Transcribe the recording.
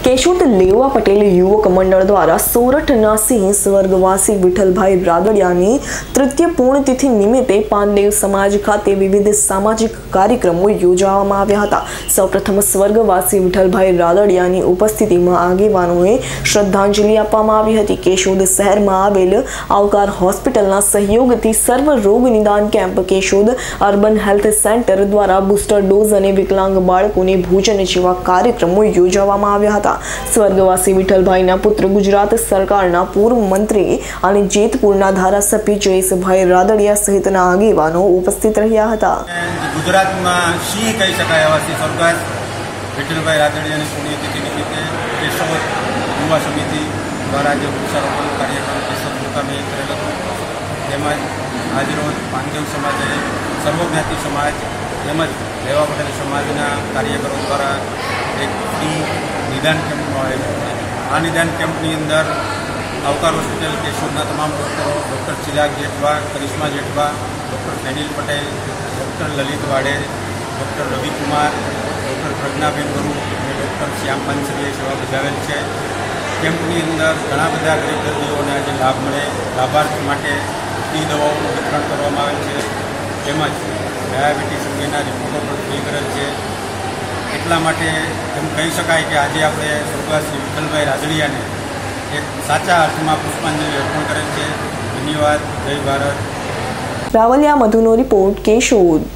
केशोद लेवा पटेल युवक मंडल द्वारा सोरठना सिंह स्वर्गवासी विठलभाई रादड़ियानी तृतीय पुण्यतिथि निमित्ते पानदेव समाज खाते विविध सामाजिक कार्यक्रमों योजવામાં આવ્યા હતા। સૌપ્રથમ સ્વર્ગવાસી વિઠલભાઈ રાદડિયાની ઉપસ્થિતિમાં આગેવાનોએ શ્રદ્ધાંજલિ આપવામાં આવી હતી। કેશોદ શહેરમાં આવેલ આવકાર હોસ્પિટલના સહયોગથી સર્વ રોગ નિદાન camp, Keshod urban health centre દ્વારા બૂસ્ટર ડોઝ અને વિકલાંગ બાળકોને ભોજન જેવા કાર્યક્રમો યોજવામાં આવ્યા હતા। સ્વર્ગવાસી વિઠલભાઈના પુત્ર ગુજરાત સરકારના પૂર્વ મંત્રી અને જેતપુરના ધારાસભ્ય જયેશભાઈ રાદડિયા સહિતના આગેવાનો ઉપસ્થિત રહ્યા હતા। ગુજરાતમાં સિંહ કહી શકાય એવા શ્રી સ્વર્ગસ્થ વિઠ્ઠલભાઈ રાદડિયાની પુણ્યતિથિ નિમિત્તે કેશોદ યુવા સમિતિ દ્વારા જે વૃક્ષારોપણ કાર્યક્રમ કેશોદ મુકામે કરેલ હતો, તેમજ આજરોજ પાનદેવ સમાજે સર્વજ્ઞાતિ સમાજ તેમજ લેવા પટેલ સમાજના કાર્યકરો દ્વારા એક ફ્રી નિદાન કેમ્પનું આયોજન છે। આ નિદાન કેમ્પની અંદર આવકાર હોસ્પિટલ કેશોદના તમામ ડૉક્ટરો, doctor Chirag Jethwa, Karishma Jethwa, doctor Fenil Patel, doctor Lalit Vader, doctor Ravikumar, doctor Pragnaben Guru અને ડૉક્ટર શ્યામ પાંચરીએ સેવા બજાવેલ છે। કેમ્પની અંદર ઘણા બધા ગરીબ દર્દીઓને આજે લાભ મળે, લાભાર્થી માટે ફ્રી દવાઓનું વિતરણ કરવામાં આવેલ છે, તેમજ ડાયાબિટીસ અંગેના રિપોર્ટો પણ ફ્રી કરેલ છે। એટલા માટે એમ કહી શકાય કે આજે આપણે સ્વર્ગવાસી વિઠ્ઠલભાઈ રાદડિયાને એક સાચા અર્થમાં પુષ્પાંજલિ અર્પણ કરેલ છે। ધન્યવાદ। જય ભારત। રાવલિયા મધુનો રિપોર્ટ, કેશોદ।